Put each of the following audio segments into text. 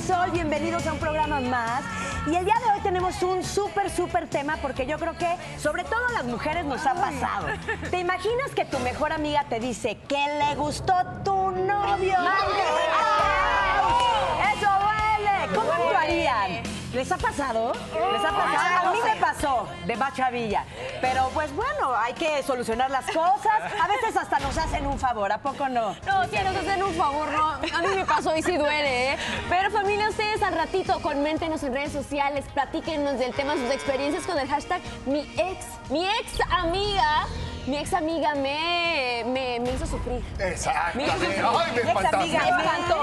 Sol, bienvenidos a un programa más. Y el día de hoy tenemos un súper tema porque yo creo que sobre todo a las mujeres nos ha pasado. ¿Te imaginas que tu mejor amiga te dice que le gustó tu novio? ¡Eso duele! ¿Cómo actuarían? ¿Les ha pasado? ¿Les ha pasado? A mí me pasó de Bachavilla. Pero pues bueno, hay que solucionar las cosas. A veces hasta nos hacen un favor, ¿a poco no? No, sí nos hacen un favor, no. A mí me pasó y sí duele, ¿eh? Pero familia, ustedes al ratito coméntenos en redes sociales, platíquenos del tema, sus experiencias con el hashtag mi ex amiga me hizo sufrir. Exactamente. Ay, me espantó. Me espantó.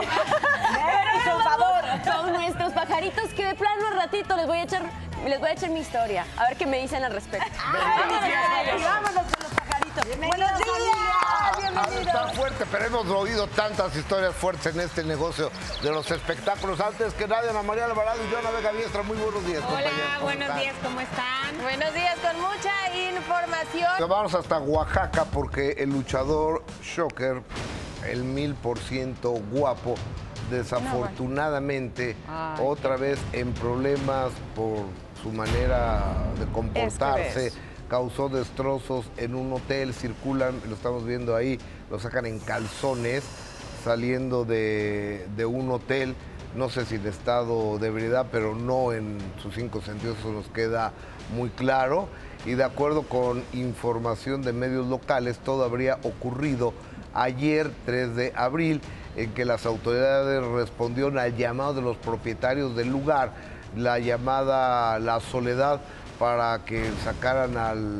Me hizo un favor. Con nuestros pajaritos que de plano al ratito les voy a echar mi historia. A ver qué me dicen al respecto. Vámonos con los pajaritos. ¡Buenos días! ¡Bienvenidos! Está fuerte, pero hemos oído tantas historias fuertes en este negocio de los espectáculos. Antes que nadie, Ana María Alvarado y Joana Vega Biestra, muy buenos días, compañeros. Hola, buenos días, ¿cómo están? Buenos días, con mucha información. Nos vamos hasta Oaxaca porque el luchador Shocker, el 1000% guapo, desafortunadamente otra vez en problemas por su manera de comportarse, causó destrozos en un hotel, circulan, lo estamos viendo ahí, lo sacan en calzones saliendo de un hotel, no sé si en estado de ebriedad, pero no en sus 5 sentidos, eso nos queda muy claro. Y de acuerdo con información de medios locales, todo habría ocurrido ayer, 3 de abril, en que las autoridades respondieron al llamado de los propietarios del lugar, la llamada La Soledad, para que sacaran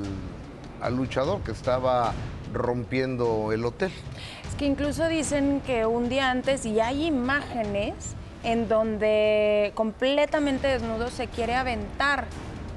al luchador que estaba rompiendo el hotel. Es que incluso dicen que un día antes, y hay imágenes en donde completamente desnudo se quiere aventar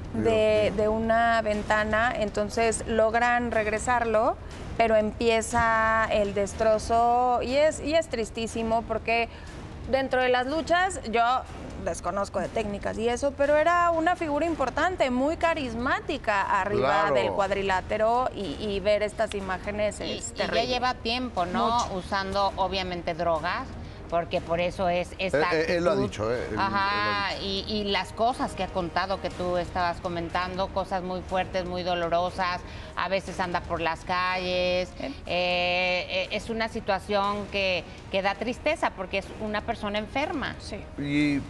de una ventana, entonces logran regresarlo, pero empieza el destrozo y es tristísimo porque dentro de las luchas yo desconozco de técnicas y eso, pero era una figura importante, muy carismática arriba del cuadrilátero y ver estas imágenes es terrible. Y ya lleva tiempo, ¿no? Mucho. Usando obviamente drogas, porque por eso es esta actitud. Él lo ha dicho, Ajá, y las cosas que ha contado que tú estabas comentando, cosas muy fuertes, muy dolorosas, a veces anda por las calles, es una situación que da tristeza porque es una persona enferma. Sí. Y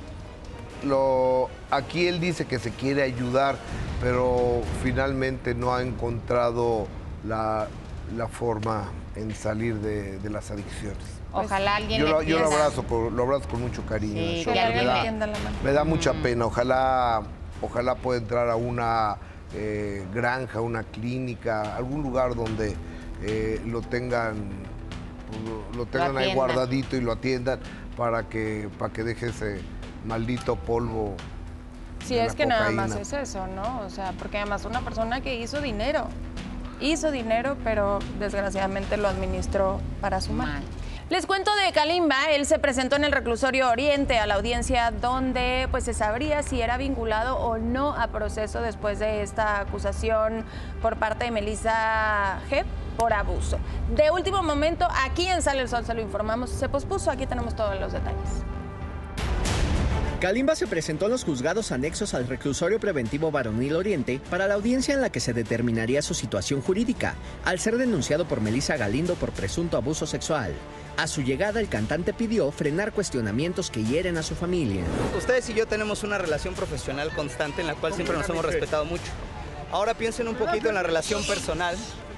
aquí él dice que se quiere ayudar, pero finalmente no ha encontrado la forma en salir de las adicciones. Ojalá alguien Yo lo entienda. abrazo con mucho cariño. Sí, Shocker. que alguien le tienda la mano. Me da mucha pena. Ojalá pueda entrar a una granja, una clínica, algún lugar donde lo tengan ahí guardadito y lo atiendan para que deje ese maldito polvo. Sí, es que nada más es eso, ¿no? O sea, porque además una persona que hizo dinero, pero desgraciadamente lo administró para su mal. Les cuento de Kalimba. Él se presentó en el reclusorio Oriente a la audiencia donde pues se sabría si era vinculado o no a proceso después de esta acusación por parte de Melissa G por abuso. De último momento, aquí en Sale el Sol se lo informamos, se pospuso, aquí tenemos todos los detalles. Kalimba se presentó en los juzgados anexos al reclusorio preventivo Varonil Oriente para la audiencia en la que se determinaría su situación jurídica, al ser denunciado por Melissa Galindo por presunto abuso sexual. A su llegada, el cantante pidió frenar cuestionamientos que hieren a su familia. Ustedes y yo tenemos una relación profesional constante en la cual siempre nos hemos respetado mucho. Ahora piensen un poquito en la relación personal.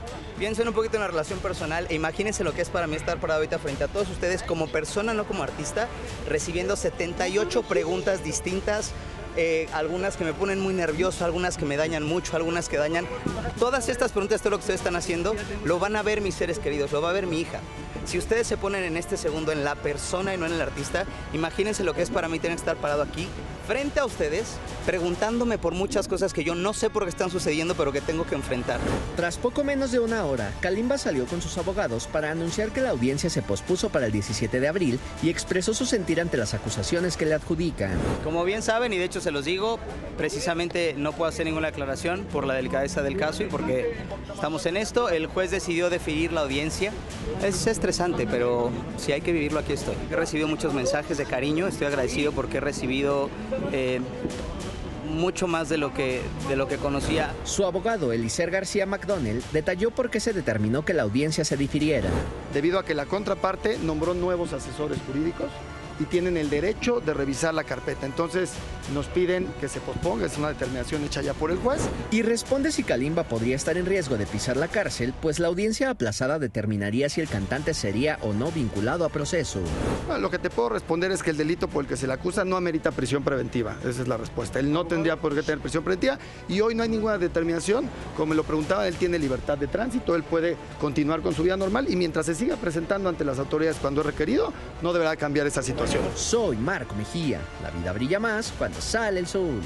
E imagínense lo que es para mí estar parado ahorita frente a todos ustedes como persona, no como artista, recibiendo 78 preguntas distintas, algunas que me ponen muy nervioso, algunas que me dañan mucho, algunas que dañan. Todas estas preguntas, todo lo que ustedes están haciendo, lo van a ver mis seres queridos, lo va a ver mi hija. Si ustedes se ponen en este segundo en la persona y no en el artista, imagínense lo que es para mí tener que estar parado aquí, frente a ustedes, preguntándome por muchas cosas que yo no sé por qué están sucediendo, pero que tengo que enfrentar. Tras poco menos de una hora, Kalimba salió con sus abogados para anunciar que la audiencia se pospuso para el 17 de abril y expresó su sentir ante las acusaciones que le adjudican. Como bien saben, y de hecho se los digo, precisamente no puedo hacer ninguna aclaración por la delicadeza del caso y porque estamos en esto. El juez decidió definir la audiencia. Es estresante. estresante, pero si hay que vivirlo, aquí estoy. He recibido muchos mensajes de cariño, estoy agradecido porque he recibido mucho más de lo que conocía. Su abogado, Eliezer García McDonnell, detalló por qué se determinó que la audiencia se difiriera. Debido a que la contraparte nombró nuevos asesores jurídicos y tienen el derecho de revisar la carpeta. Entonces nos piden que se posponga, es una determinación hecha ya por el juez. Y responde si Kalimba podría estar en riesgo de pisar la cárcel, pues la audiencia aplazada determinaría si el cantante sería o no vinculado a proceso. Bueno, lo que te puedo responder es que el delito por el que se le acusa no amerita prisión preventiva. Esa es la respuesta. Él no tendría por qué tener prisión preventiva y hoy no hay ninguna determinación. Como me lo preguntaba, él tiene libertad de tránsito, él puede continuar con su vida normal y mientras se siga presentando ante las autoridades cuando es requerido, no deberá cambiar esa situación. Soy Marco Mejía. La vida brilla más cuando sale el sol.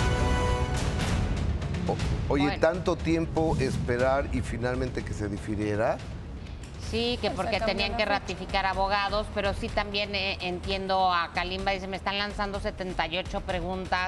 Oye, Bueno. tanto tiempo esperar y finalmente que se difiriera. Sí, que porque tenían que ratificar abogados, pero sí también entiendo a Kalimba, dice, me están lanzando 78 preguntas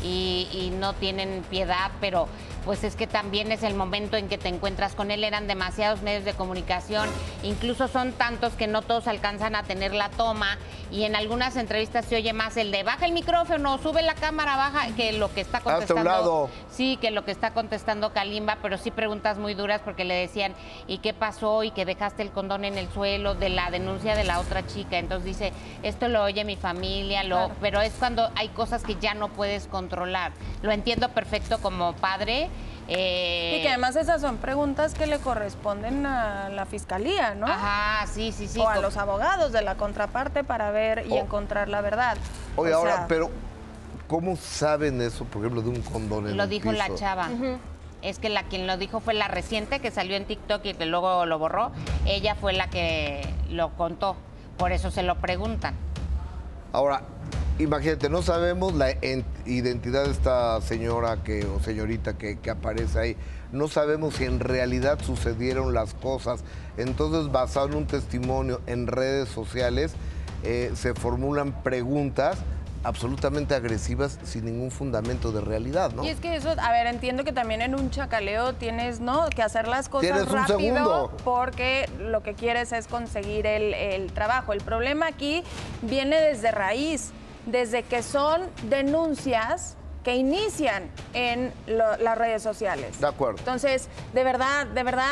y no tienen piedad, pero pues es que también es el momento en que te encuentras con él, eran demasiados medios de comunicación, incluso son tantos que no todos alcanzan a tener la toma y en algunas entrevistas se oye más el de baja el micrófono, sube la cámara, baja, que lo que está contestando. Hasta un lado. Sí, que lo que está contestando Kalimba, pero sí preguntas muy duras porque le decían, ¿y qué pasó? Y que dejaste el condón en el suelo, de la denuncia de la otra chica. Entonces dice, esto lo oye mi familia, Claro. pero es cuando hay cosas que ya no puedes controlar. Lo entiendo perfecto como padre. Y que además esas son preguntas que le corresponden a la fiscalía, ¿no? Ajá, sí. O a los abogados de la contraparte para ver y encontrar la verdad. Oye, O ahora, sea, pero ¿cómo saben eso, por ejemplo, de un condón en Lo el dijo la piso? chava. Es que quien lo dijo fue la reciente que salió en TikTok y que luego lo borró. Ella fue la que lo contó. Por eso se lo preguntan. Ahora, imagínate, no sabemos la identidad de esta señora o señorita que aparece ahí. No sabemos si en realidad sucedieron las cosas. Entonces, basado en un testimonio en redes sociales, se formulan preguntas absolutamente agresivas sin ningún fundamento de realidad, ¿no? Y es que eso, a ver, entiendo que también en un chacaleo tienes, ¿no?, que hacer las cosas Tienes un rápido segundo. porque lo que quieres es conseguir el trabajo. El problema aquí viene desde raíz, desde que son denuncias que inician en las redes sociales. De acuerdo. Entonces, de verdad,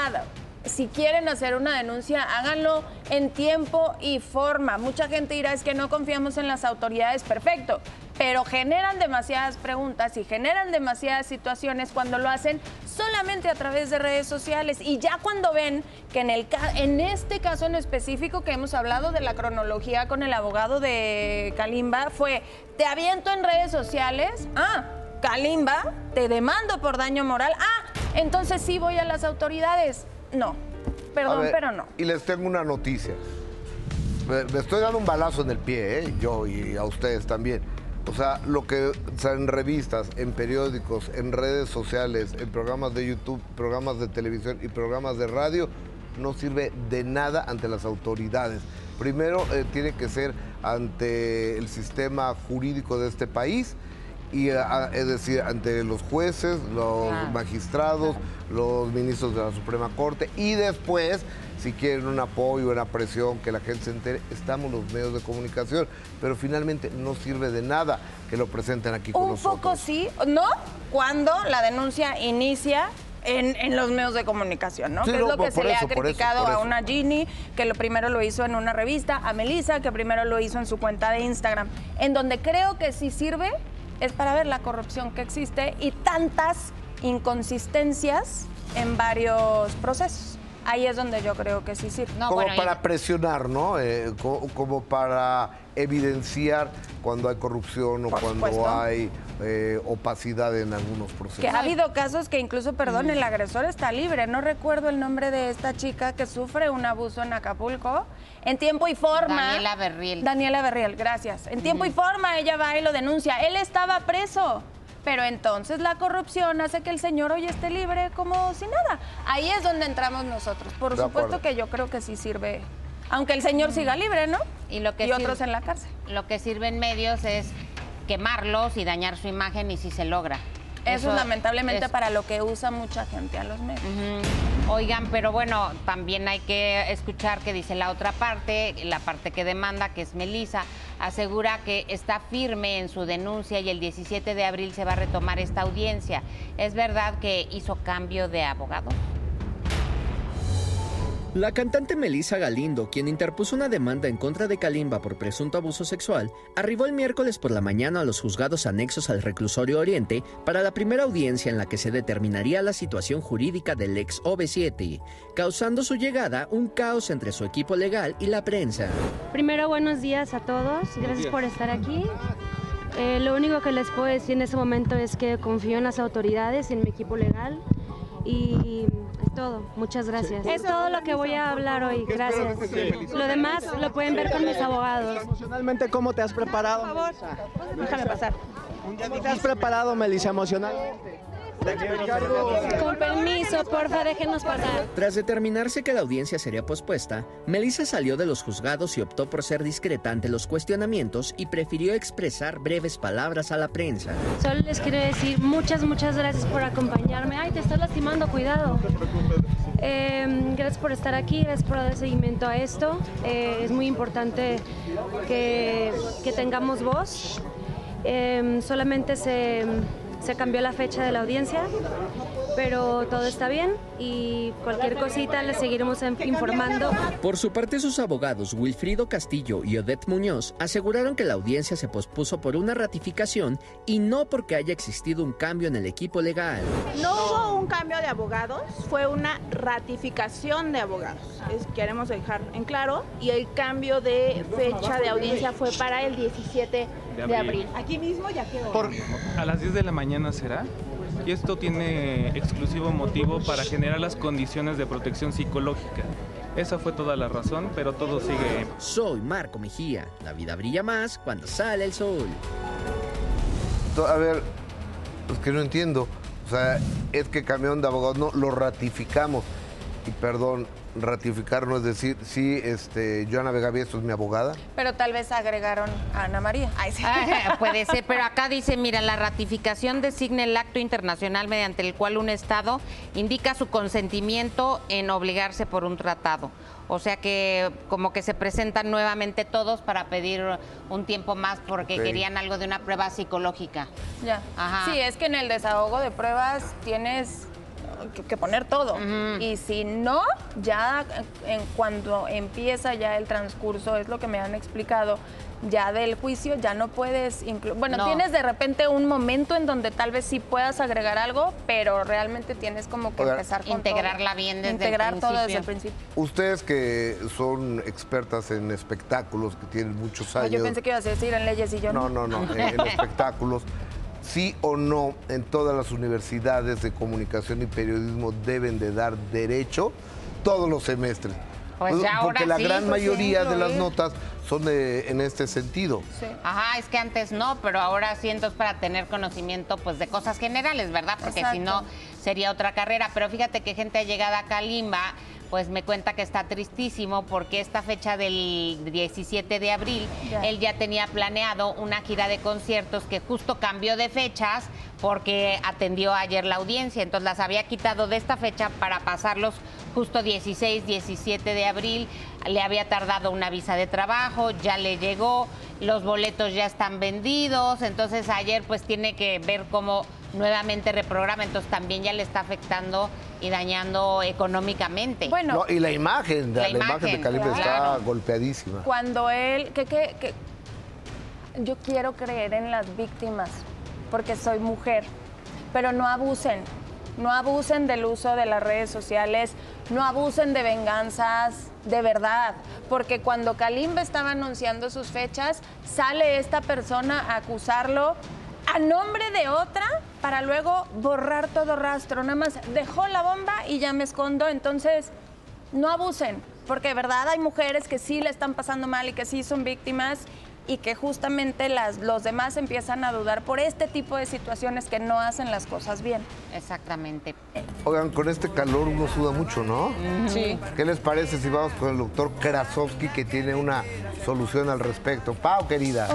si quieren hacer una denuncia, háganlo en tiempo y forma. Mucha gente dirá, es que no confiamos en las autoridades, perfecto, pero generan demasiadas preguntas y generan demasiadas situaciones cuando lo hacen solamente a través de redes sociales. Y ya cuando ven que en este caso en específico que hemos hablado de la cronología con el abogado de Kalimba, fue, te aviento en redes sociales, Kalimba, te demando por daño moral, entonces sí voy a las autoridades. No, perdón, A ver, pero no. Y les tengo una noticia. Me estoy dando un balazo en el pie, yo y a ustedes también. O sea, lo que en revistas, en periódicos, en redes sociales, en programas de YouTube, programas de televisión y programas de radio, no sirve de nada ante las autoridades. Primero, tiene que ser ante el sistema jurídico de este país, y es decir, ante los jueces, los magistrados, los ministros de la Suprema Corte, y después, si quieren un apoyo, una presión, que la gente se entere, estamos los medios de comunicación, pero finalmente no sirve de nada que lo presenten aquí con nosotros. Un poco sí, ¿no? Cuando la denuncia inicia en los medios de comunicación, ¿no? Sí, que es no, lo que se le ha por eso, criticado por a eso. una Ginny, que lo primero lo hizo en una revista, a Melissa, que primero lo hizo en su cuenta de Instagram. En donde creo que sí sirve es para ver la corrupción que existe y tantas inconsistencias en varios procesos. Ahí es donde yo creo que sí sirve. No, como bueno, para presionar, ¿no? Como para evidenciar cuando hay corrupción o Por cuando supuesto. hay opacidad en algunos procesos. Que ha habido casos que incluso, perdón, el agresor está libre. No recuerdo el nombre de esta chica que sufre un abuso en Acapulco. En tiempo y forma. Daniela Berriel. Daniela Berriel, gracias. En tiempo y forma ella va y lo denuncia. Él estaba preso. Pero entonces la corrupción hace que el señor hoy esté libre como si nada. Ahí es donde entramos nosotros. Por De supuesto acuerdo. que yo creo que sí sirve. Aunque el señor siga libre, ¿no? Y lo que otros sirve- en la cárcel. Lo que sirve en medios es quemarlos y dañar su imagen y si se logra. Eso es lamentablemente para lo que usa mucha gente a los medios. Oigan, pero bueno, también hay que escuchar que dice la otra parte, la parte que demanda, que es Melissa, asegura que está firme en su denuncia y el 17 de abril se va a retomar esta audiencia. ¿Es verdad que hizo cambio de abogado? La cantante Melissa Galindo, quien interpuso una demanda en contra de Kalimba por presunto abuso sexual, arribó el miércoles por la mañana a los juzgados anexos al Reclusorio Oriente para la primera audiencia en la que se determinaría la situación jurídica del ex OV7, causando su llegada un caos entre su equipo legal y la prensa. Primero, buenos días a todos. Gracias por estar aquí. Lo único que les puedo decir en este momento es que confío en las autoridades y en mi equipo legal y es todo. Muchas gracias. Es todo lo que voy a hablar hoy. Gracias. Lo demás lo pueden ver con mis abogados. Emocionalmente, ¿cómo te has preparado? Por favor, déjame pasar. ¿Cómo te has preparado, Melissa, emocionalmente? Con permiso, porfa, déjenos pasar. Tras determinarse que la audiencia sería pospuesta, Melissa salió de los juzgados y optó por ser discreta ante los cuestionamientos y prefirió expresar breves palabras a la prensa. Solo les quiero decir muchas gracias por acompañarme. Ay, te estás lastimando, cuidado. Gracias por estar aquí, gracias por dar seguimiento a esto. Es muy importante que tengamos voz. Solamente se cambió la fecha de la audiencia, pero todo está bien y cualquier cosita les seguiremos informando. Por su parte, sus abogados Wilfrido Castillo y Odette Muñoz aseguraron que la audiencia se pospuso por una ratificación y no porque haya existido un cambio en el equipo legal. No hubo un cambio de abogados, fue una ratificación de abogados. Queremos dejar en claro, y el cambio de fecha de audiencia fue para el 17 de abril. Aquí mismo ya quedó. A las 10 de la mañana será. Y esto tiene exclusivo motivo para generar las condiciones de protección psicológica. Esa fue toda la razón, pero todo sigue. Soy Marco Mejía. La vida brilla más cuando sale el sol. A ver, es que no entiendo. O sea, es que cambiaron de abogado, no, lo ratificamos. Y perdón, ratificar no es decir, sí, Joana Vega Vieso es mi abogada. Pero tal vez agregaron a Ana María. Ay, sí. Puede ser, pero acá dice, mira, la ratificación designa el acto internacional mediante el cual un Estado indica su consentimiento en obligarse por un tratado. O sea que como que se presentan nuevamente todos para pedir un tiempo más porque querían algo de una prueba psicológica. Ya. Ajá. Sí, es que en el desahogo de pruebas tienes que poner todo. Y si no, ya cuando empieza ya el transcurso, es lo que me han explicado, ya del juicio ya no puedes bueno, tienes de repente un momento en donde tal vez sí puedas agregar algo, pero realmente tienes como que empezar con integrarla todo. bien desde Integrar el todo desde el principio. Ustedes que son expertas en espectáculos, que tienen muchos años. Yo pensé que ibas a decir en leyes y yo no. No, en espectáculos. ¿Sí o no en todas las universidades de comunicación y periodismo deben de dar derecho todos los semestres? Pues ya porque ahora la sí, gran mayoría de las ¿eh? notas son en este sentido. Sí. Ajá, es que antes no, pero ahora sí, entonces para tener conocimiento pues de cosas generales, ¿verdad? Porque si no sería otra carrera. Pero fíjate que gente allegada a Kalimba pues me cuenta que está tristísimo porque esta fecha del 17 de abril, él ya tenía planeado una gira de conciertos que justo cambió de fechas porque atendió ayer la audiencia, entonces las había quitado de esta fecha para pasarlos justo 16, 17 de abril, le había tardado una visa de trabajo, ya le llegó, los boletos ya están vendidos, entonces ayer pues tiene que ver cómo nuevamente reprograma, entonces también ya le está afectando y dañando económicamente. Bueno, no, y la imagen de Kalimba está golpeadísima. Cuando él, yo quiero creer en las víctimas porque soy mujer, pero no abusen del uso de las redes sociales, no abusen de venganzas, de verdad, porque cuando Kalimba estaba anunciando sus fechas, sale esta persona a acusarlo a nombre de otra para luego borrar todo rastro. Nada más dejó la bomba y ya me escondo. Entonces, no abusen, porque de verdad hay mujeres que sí le están pasando mal y que sí son víctimas y que justamente los demás empiezan a dudar por este tipo de situaciones que no hacen las cosas bien. Exactamente. Oigan, con este calor uno suda mucho, ¿no? Sí. ¿Qué les parece si vamos con el doctor Krasovsky, que tiene una solución al respecto? Pau, querida.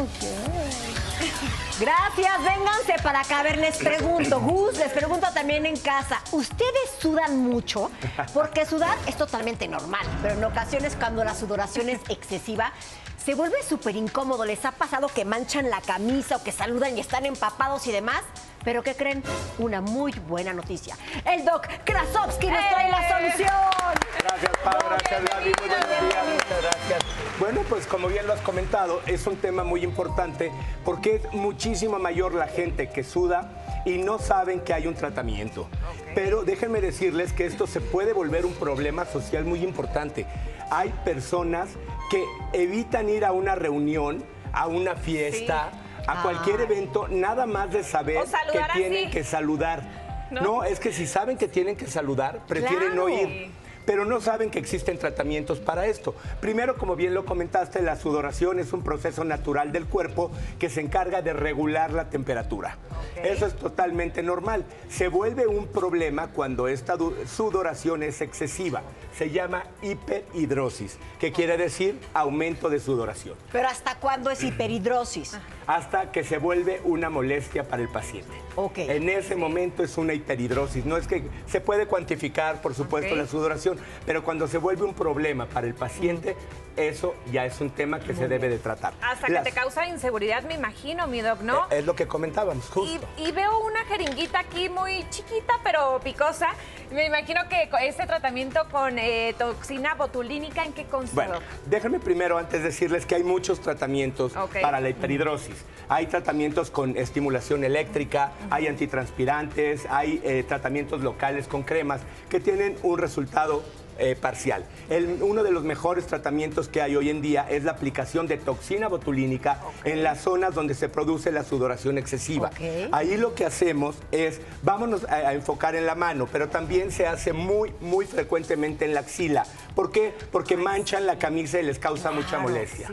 Gracias, vénganse para acá. A ver, les pregunto, Gus, les pregunto también en casa, ¿ustedes sudan mucho? Porque sudar es totalmente normal, pero en ocasiones cuando la sudoración es excesiva, se vuelve súper incómodo. ¿Les ha pasado que manchan la camisa o que saludan y están empapados y demás? ¿Pero qué creen? Una muy buena noticia. El doc Krasovsky nos trae la solución. Gracias, Pau. Gracias, Gaby. Muy buenos días. Muchas gracias. Bueno, pues como bien lo has comentado, es un tema muy importante porque es muchísimo mayor la gente que suda y no saben que hay un tratamiento. Pero déjenme decirles que esto se puede volver un problema social muy importante. Hay personas que evitan ir a una reunión, a una fiesta, a cualquier evento, nada más de saber que tienen que saludar. No, es que si saben que tienen que saludar, prefieren no ir. Pero no saben que existen tratamientos para esto. Primero, como bien lo comentaste, la sudoración es un proceso natural del cuerpo que se encarga de regular la temperatura. Eso es totalmente normal. Se vuelve un problema cuando esta sudoración es excesiva. Se llama hiperhidrosis, que quiere decir aumento de sudoración. ¿Pero hasta cuándo es hiperhidrosis? Hasta que se vuelve una molestia para el paciente. En ese momento es una hiperhidrosis. No es que se puede cuantificar, por supuesto, la sudoración, pero cuando se vuelve un problema para el paciente, eso ya es un tema que se debe de tratar. Hasta que te causa inseguridad, me imagino, mi doc, ¿no? Es lo que comentábamos, justo. Y veo una jeringuita aquí muy chiquita, pero picosa. Me imagino que este tratamiento con toxina botulínica, ¿en qué consta? Bueno, déjenme primero antes decirles que hay muchos tratamientos para la hiperhidrosis. Hay tratamientos con estimulación eléctrica, hay antitranspirantes, hay tratamientos locales con cremas que tienen un resultado parcial. Uno de los mejores tratamientos que hay hoy en día es la aplicación de toxina botulínica en las zonas donde se produce la sudoración excesiva. Ahí lo que hacemos es, vámonos a enfocar en la mano, pero también se hace muy frecuentemente en la axila. ¿Por qué? Porque manchan la camisa y les causa mucha molestia.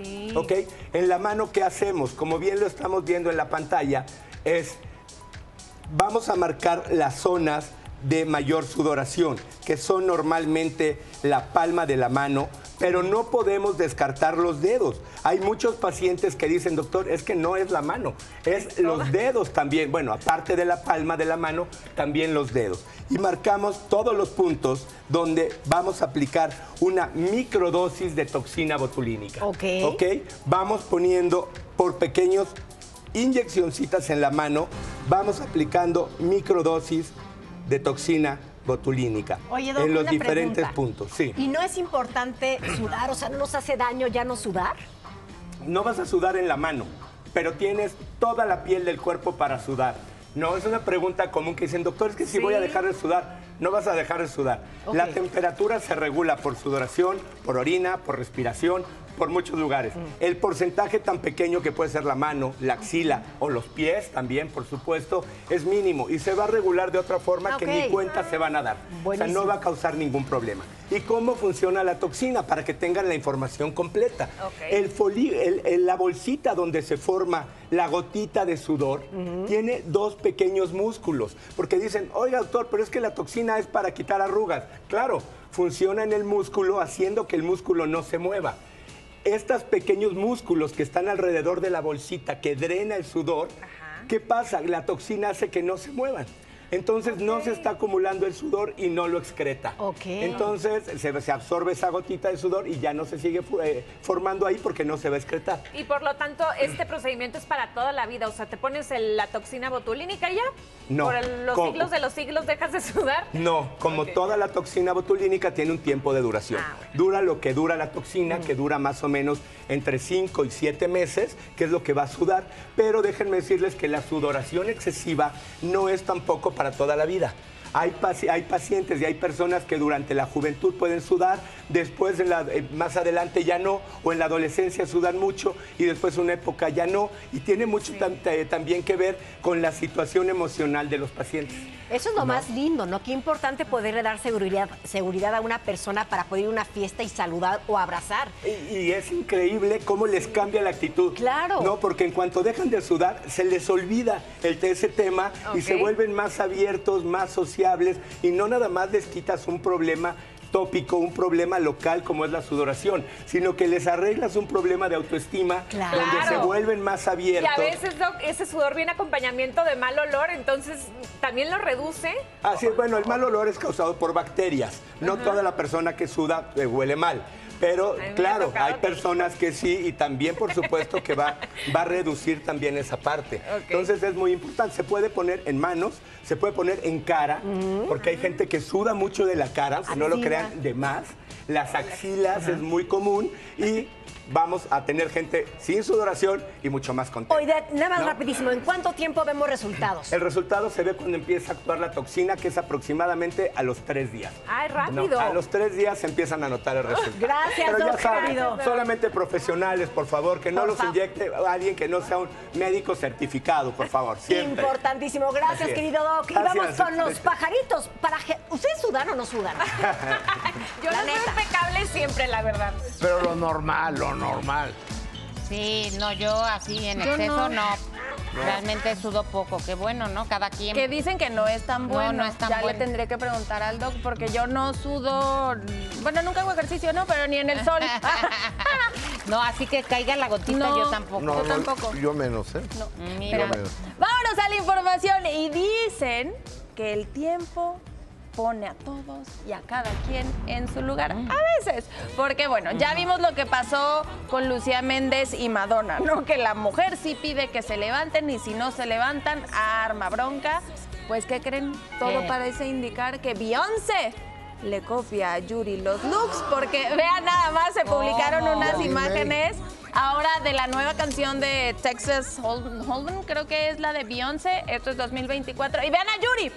En la mano, ¿qué hacemos? Como bien lo estamos viendo en la pantalla, vamos a marcar las zonas de mayor sudoración, que son normalmente la palma de la mano, pero no podemos descartar los dedos. Hay muchos pacientes que dicen, doctor, es que no es la mano, es los dedos también. Bueno, aparte de la palma de la mano, también los dedos. Y marcamos todos los puntos donde vamos a aplicar una microdosis de toxina botulínica. Vamos poniendo por pequeños inyeccioncitas en la mano, vamos aplicando microdosis de toxina botulínica. Oye, doc, en los una diferentes pregunta. puntos. Sí. ¿Y no es importante sudar? O sea, ¿no nos hace daño ya no sudar? No vas a sudar en la mano, pero tienes toda la piel del cuerpo para sudar. No, es una pregunta común que dicen, doctor, es que si voy a dejar de sudar, no vas a dejar de sudar. La temperatura se regula por sudoración, por orina, por respiración, por muchos lugares. El porcentaje tan pequeño que puede ser la mano, la axila o los pies también, por supuesto, es mínimo y se va a regular de otra forma que ni cuenta se van a dar. O sea, no va a causar ningún problema. ¿Y cómo funciona la toxina? Para que tengan la información completa. La bolsita donde se forma la gotita de sudor tiene dos pequeños músculos. Porque dicen, oiga, doctor, pero es que la toxina es para quitar arrugas. Claro, funciona en el músculo haciendo que el músculo no se mueva. Estos pequeños músculos que están alrededor de la bolsita que drena el sudor, ¿qué pasa? La toxina hace que no se muevan. Entonces no se está acumulando el sudor y no lo excreta. Entonces se absorbe esa gotita de sudor y ya no se sigue formando ahí porque no se va a excretar. Y por lo tanto, este procedimiento es para toda la vida. O sea, ¿te pones la toxina botulínica y ya? No. ¿Por los siglos de los siglos dejas de sudar? No, como toda la toxina botulínica tiene un tiempo de duración. Dura lo que dura la toxina, que dura más o menos entre 5 y 7 meses, que es lo que va a sudar. Pero déjenme decirles que la sudoración excesiva no es tampoco para toda la vida. Hay pacientes y hay personas que durante la juventud pueden sudar, después más adelante ya no, o en la adolescencia sudan mucho y después una época ya no. Y tiene mucho también que ver con la situación emocional de los pacientes. Eso es lo más lindo, ¿no? Qué importante poderle dar seguridad a una persona para poder ir a una fiesta y saludar o abrazar. Y es increíble cómo les cambia la actitud. Claro. No, porque en cuanto dejan de sudar, se les olvida ese tema y se vuelven más abiertos, más sociables y no nada más les quitas un problema tópico, un problema local como es la sudoración, sino que les arreglas un problema de autoestima donde se vuelven más abiertos. Y a veces ese sudor viene acompañamiento de mal olor, entonces también lo reduce. Así es, bueno, el mal olor es causado por bacterias. No toda la persona que suda huele mal. Pero claro, hay personas que sí y también por supuesto que va a reducir también esa parte. Entonces es muy importante. Se puede poner en manos, se puede poner en cara, porque hay gente que suda mucho de la cara, aunque no lo crean, de más. Las axilas es muy común y vamos a tener gente sin sudoración y mucho más contenta. Oye, nada más rapidísimo, ¿en cuánto tiempo vemos resultados? El resultado se ve cuando empieza a actuar la toxina, que es aproximadamente a los 3 días. ¡Ay, rápido! A los 3 días se empiezan a notar el resultado. Gracias, Pero ya saben, querido. solamente profesionales, por favor, que no los inyecte alguien que no sea un médico certificado, por favor, siempre. Importantísimo. Gracias, querido Doc. Y vamos con los pajaritos. ¿Ustedes sudan o no sudan? Yo no soy impecable siempre, la verdad. Pero lo normal. Sí, no, yo así en exceso no. Realmente sudo poco, qué bueno, ¿no? Cada quien. Que dicen que no es tan bueno. No es tan ya bueno. le tendré que preguntar al doc porque yo no sudo, bueno, nunca hago ejercicio, ¿no? Pero ni en el sol. No, así que caiga la gotita, No, yo tampoco. yo tampoco. Yo menos, ¿eh? No. Mira. Yo menos. Vámonos a la información y dicen que el tiempo pone a todos y a cada quien en su lugar. A veces, porque bueno, ya vimos lo que pasó con Lucía Méndez y Madonna, ¿no? Que la mujer sí pide que se levanten y si no se levantan, arma bronca. Pues, ¿qué creen? Todo parece indicar que Beyoncé le copia a Yuri los looks, porque vean nada más, se publicaron unas imágenes ahora de la nueva canción de Texas Hold'em, creo que es la de Beyoncé, esto es 2024, y vean a Yuri,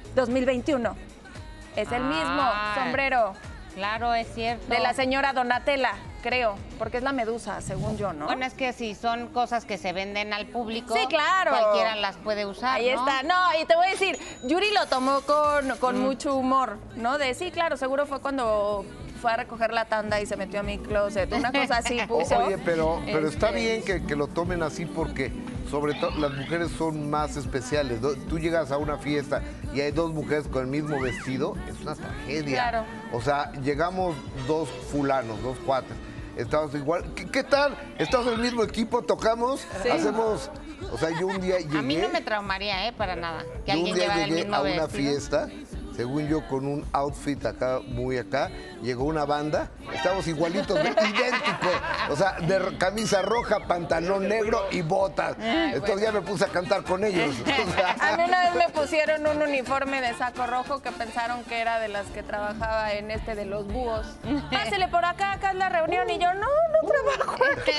2021. Es el mismo sombrero. Claro, es cierto. De la señora Donatella, creo, porque es la medusa, según yo, ¿no? Bueno, es que si son cosas que se venden al público, sí, claro, cualquiera las puede usar, ahí ¿no? está. No, y te voy a decir, Yuri lo tomó con mucho humor, ¿no? De sí, claro, seguro fue cuando fue a recoger la tanda y se metió a mi closet. Una cosa así puso. Oye, pero está bien que lo tomen así porque sobre todo las mujeres son más especiales. Tú llegas a una fiesta y hay 2 mujeres con el mismo vestido, es una tragedia. Claro. O sea, llegamos 2 fulanos, 2 cuates. Estamos igual. ¿Qué tal? Estamos en el mismo equipo, tocamos, hacemos. O sea, yo un día llegué. A mí no me traumaría, para nada. Que Yo alguien un día llevara el llegué mismo a una vestido. fiesta, según yo, con un outfit acá, muy acá. Llegó una banda, estábamos igualitos, idénticos. O sea, de camisa roja, pantalón negro y botas. Entonces ya me puse a cantar con ellos. O sea, A mí una vez me pusieron un uniforme de saco rojo que pensaron que era de las que trabajaba en de los búhos. Pásele por acá, acá es la reunión. Y yo, no trabajo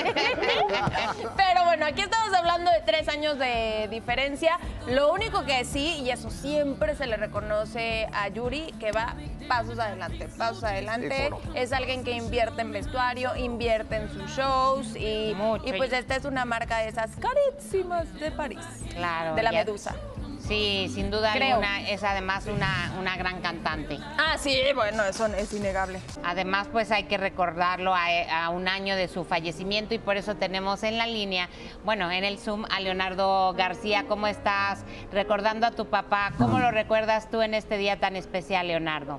aquí. Pero bueno, aquí estamos hablando de 3 años de diferencia. Lo único que sí, y eso siempre se le reconoce a Yuri, que va pasos adelante, pasos adelante. Es alguien que invierte en vestuario, invierte en sus shows y pues esta es una marca de esas carísimas de París. Claro. De la Medusa. Sí, sin duda alguna, es además una gran cantante. Ah, sí, bueno, eso es innegable. Además, pues hay que recordarlo a 1 año de su fallecimiento y por eso tenemos en la línea, bueno, en el Zoom, a Leonardo García. ¿Cómo estás? Recordando a tu papá, ¿cómo lo recuerdas tú en este día tan especial, Leonardo?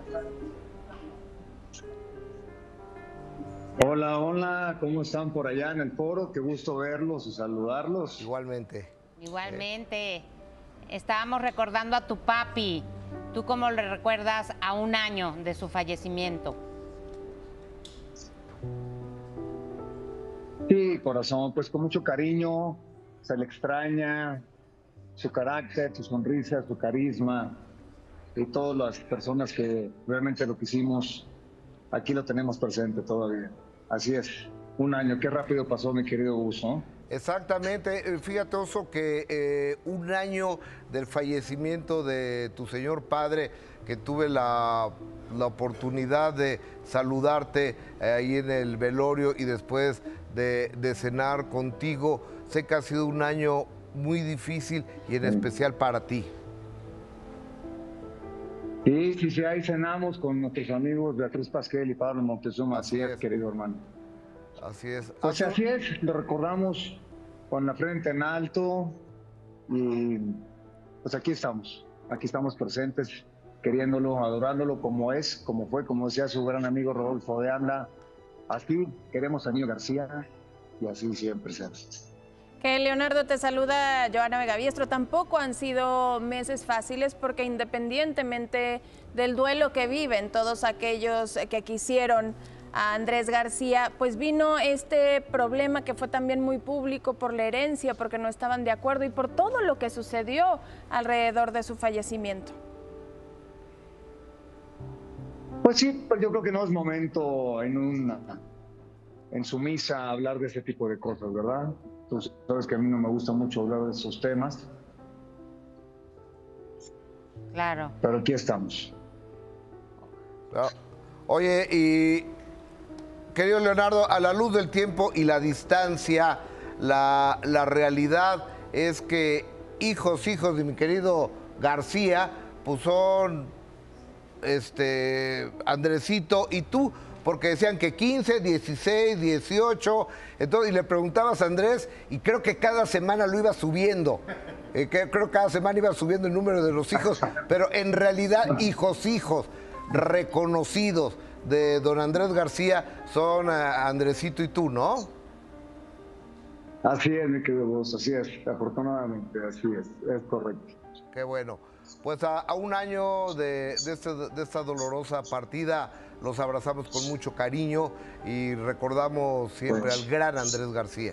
Hola, hola, ¿cómo están por allá en el foro? Qué gusto verlos y saludarlos. Igualmente. Igualmente. Estábamos recordando a tu papi. ¿Tú cómo le recuerdas a 1 año de su fallecimiento? Sí, corazón, pues con mucho cariño, se le extraña su carácter, su sonrisa, su carisma y todas las personas que realmente lo quisimos, aquí lo tenemos presente todavía. Así es, 1 año, qué rápido pasó, mi querido Gus, ¿no? Exactamente. Fíjate, Oso, que un año del fallecimiento de tu señor padre, que tuve la oportunidad de saludarte ahí en el velorio y después de cenar contigo, sé que ha sido un año muy difícil y en especial para ti. Sí, ahí cenamos con nuestros amigos Beatriz Pasquel y Pablo Montezuma, así es, querido hermano. Así es. Pues así es, lo recordamos con la frente en alto y pues aquí estamos presentes, queriéndolo, adorándolo como es, como fue, como decía su gran amigo Rodolfo de Anda. Así queremos a Niño García y así siempre será. Que Leonardo, te saluda Joana Vega Biestro. Tampoco han sido meses fáciles porque independientemente del duelo que viven todos aquellos que quisieron a Andrés García, pues vino este problema que fue también muy público por la herencia, porque no estaban de acuerdo y por todo lo que sucedió alrededor de su fallecimiento. Pues sí, pero yo creo que no es momento en su misa hablar de ese tipo de cosas, ¿verdad? Tú sabes que a mí no me gusta mucho hablar de esos temas. Claro. Pero aquí estamos. Oye, y querido Leonardo, a la luz del tiempo y la distancia, la realidad es que hijos de mi querido García, pues son Andresito y tú, porque decían que 15, 16, 18, entonces, y le preguntabas a Andrés, y creo que cada semana lo iba subiendo, creo que cada semana iba subiendo el número de los hijos, pero en realidad hijos reconocidos de don Andrés García son Andresito y tú, ¿no? Así es, mi querido vos, así es, afortunadamente, así es correcto. Qué bueno. Pues a un año de esta dolorosa partida, los abrazamos con mucho cariño y recordamos siempre al gran Andrés García.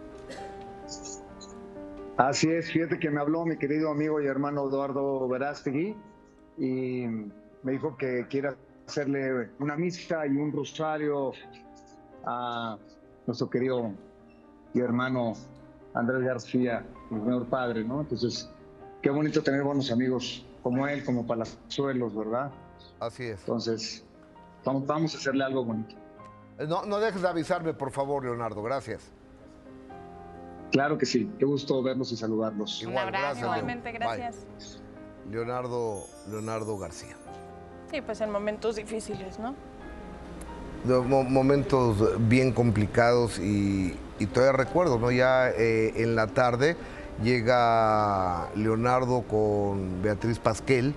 Así es, fíjate que me habló mi querido amigo y hermano Eduardo Verástegui y me dijo que quiere hacerle una misa y un rosario a nuestro querido y hermano Andrés García, mi señor padre, ¿no? Entonces, qué bonito tener buenos amigos como él, como Palazuelos, ¿verdad? Así es. Entonces, vamos a hacerle algo bonito. No dejes de avisarme, por favor, Leonardo. Gracias. Claro que sí. Qué gusto verlos y saludarlos. Un abrazo. Gracias, igualmente, gracias. Bye. Leonardo García. Sí, pues en momentos difíciles, ¿no? Momentos bien complicados y todavía recuerdo, ¿no? Ya en la tarde llega Leonardo con Beatriz Pasquel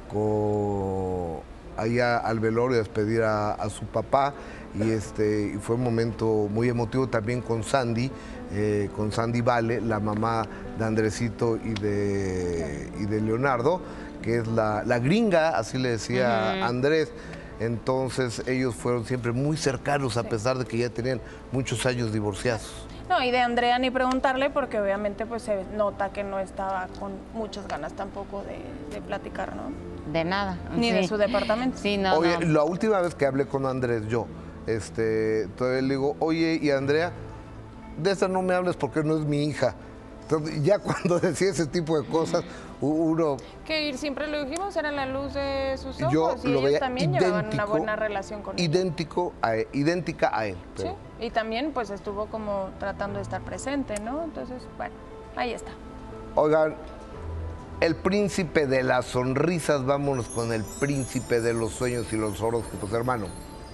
allá al velorio a despedir a su papá y fue un momento muy emotivo también con Sandy Vale, la mamá de Andresito y de Leonardo, que es la gringa, así le decía Andrés. Entonces ellos fueron siempre muy cercanos a pesar de que ya tenían muchos años divorciados. No, y de Andrea ni preguntarle porque obviamente pues se nota que no estaba con muchas ganas tampoco de platicar, ¿no? De nada. Ni de su departamento. Sí, no. Oye, la última vez que hablé con Andrés, todavía le digo, oye, y Andrea, de esa no me hables porque no es mi hija. Entonces, ya cuando decía ese tipo de cosas, uno... Que siempre lo dijimos, era la luz de sus ojos yo y lo ellos veía también llevaban una buena relación con él. Idéntica a él. Pero... Sí, y también pues estuvo como tratando de estar presente, ¿no? Entonces, bueno, ahí está. Oigan, el príncipe de las sonrisas, vámonos con el príncipe de los sueños y los horóscopos, hermano.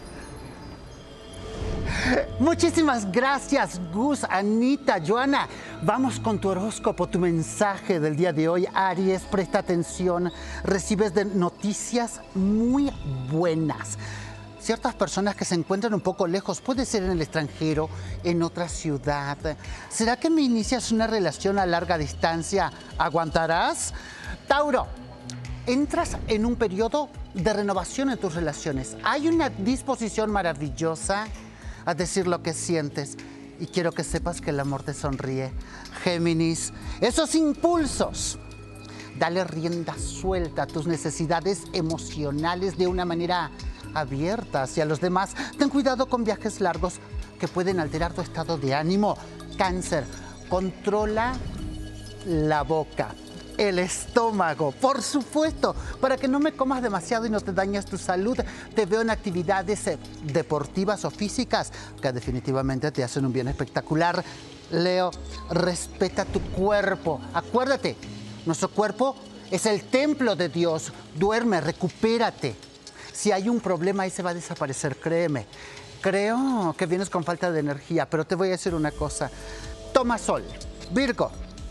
Muchísimas gracias, Gus, Anita, Joana. Vamos con tu horóscopo, tu mensaje del día de hoy. Aries, presta atención. Recibes noticias muy buenas. Ciertas personas que se encuentran un poco lejos, puede ser en el extranjero, en otra ciudad. ¿Será que me inicias una relación a larga distancia? ¿Aguantarás? Tauro, entras en un periodo de renovación en tus relaciones. Hay una disposición maravillosa a decir lo que sientes y quiero que sepas que el amor te sonríe. Géminis, esos impulsos, dale rienda suelta a tus necesidades emocionales de una manera abierta hacia los demás. Ten cuidado con viajes largos que pueden alterar tu estado de ánimo. Cáncer, Controla la boca, el estómago, por supuesto, para que no me comas demasiado y no te dañes tu salud. Te veo en actividades deportivas o físicas que definitivamente te hacen un bien espectacular. Leo, respeta tu cuerpo. Acuérdate, nuestro cuerpo es el templo de Dios. Duerme, recupérate. Si hay un problema, ahí se va a desaparecer, créeme. Creo que vienes con falta de energía, pero te voy a decir una cosa. Toma sol. Virgo,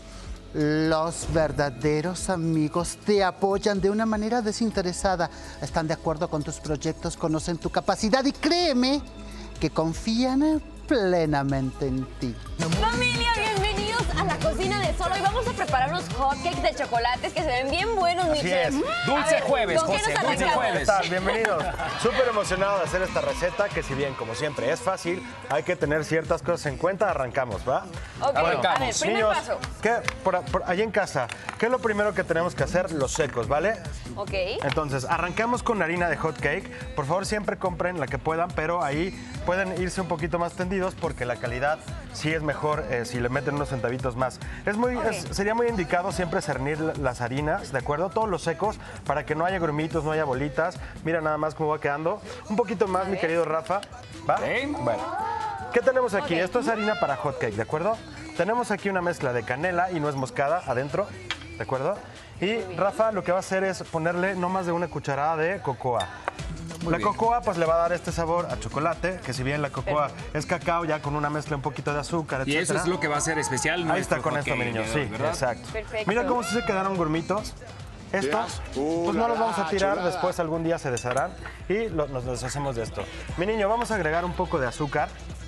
los verdaderos amigos te apoyan de una manera desinteresada. Están de acuerdo con tus proyectos, conocen tu capacidad y créeme que confían plenamente en ti. Familia, bienvenidos a la cocina de Sol. Hoy vamos a preparar unos hotcakes de chocolates que se ven bien buenos, mi chef. Dulce jueves, ¿con qué José, nos dulce arrancamos? jueves. ¿Qué tal? Bienvenidos. Súper emocionado de hacer esta receta, que si bien, como siempre, es fácil, hay que tener ciertas cosas en cuenta. Arrancamos, ¿va? Ok, Arrancamos. a ver, primer Niños, paso. allí en casa, ¿qué es lo primero que tenemos que hacer? Los secos, ¿vale? Ok. Entonces, arrancamos con harina de hot cake. Por favor, siempre compren la que puedan, pero ahí pueden irse un poquito más tendidos porque la calidad sí es mejor si le meten unos centavitos más. Sería muy indicado siempre cernir las harinas, ¿de acuerdo? Todos los secos para que no haya grumitos, no haya bolitas. Mira nada más cómo va quedando. Un poquito más, mi querido Rafa. ¿Va? Bueno. ¿Qué tenemos aquí? Esto es harina para hot cake, ¿de acuerdo? Tenemos aquí una mezcla de canela y nuez moscada adentro, ¿de acuerdo? Y Rafa lo que va a hacer es ponerle no más de una cucharada de cocoa. La cocoa pues le va a dar este sabor a chocolate, que si bien la cocoa es cacao ya con una mezcla un poquito de azúcar, Y etcétera. eso es lo que va a ser especial. Ahí está con esto, mi niño, sí, ¿verdad? exacto. Perfecto. Mira cómo se quedaron grumitos. Estos, pues no los vamos a tirar, después algún día se desharán y nos deshacemos de esto. Mi niño, vamos a agregar un poco de azúcar.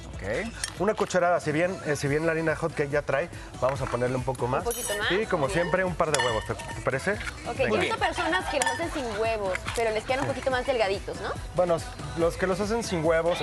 Una cucharada, si bien la harina de hot cake ya trae, vamos a ponerle un poco más. Un poquito más. Y como Muy bien. siempre, un par de huevos, ¿te parece? Ok, yo he visto personas que los hacen sin huevos, pero les quedan un poquito más delgaditos, ¿no? Bueno, los que los hacen sin huevos,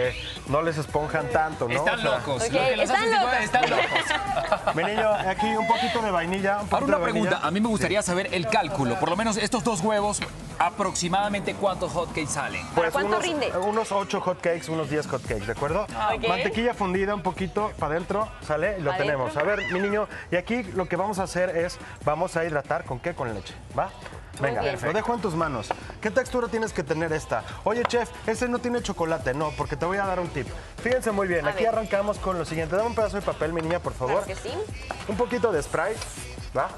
no les esponjan tanto, ¿no? Están locos. Ok, Los que los están hacen sin locos. huevos están locos. Mi niño, aquí un poquito de vainilla. Ahora una pregunta, a mí me gustaría saber el cálculo. Por lo menos estos dos huevos, aproximadamente ¿cuántos hotcakes salen? Pues cuánto rinde? Unos 8 hot cakes, unos 10 hot cakes, ¿de acuerdo? Ok. Mantequilla fundida un poquito para adentro, ¿sale? Y lo ¿Adentro? tenemos. A ver, mi niño, y aquí lo que vamos a hacer es, vamos a hidratar, ¿con qué? Con leche, ¿va? Venga, bien. lo dejo en tus manos. ¿Qué textura tienes que tener esta? Oye, chef, ese no tiene chocolate. No, porque te voy a dar un tip. Fíjense muy bien, A aquí ver. arrancamos con lo siguiente. Dame un pedazo de papel, mi niña, por favor. Claro que sí. Un poquito de Sprite, ¿va?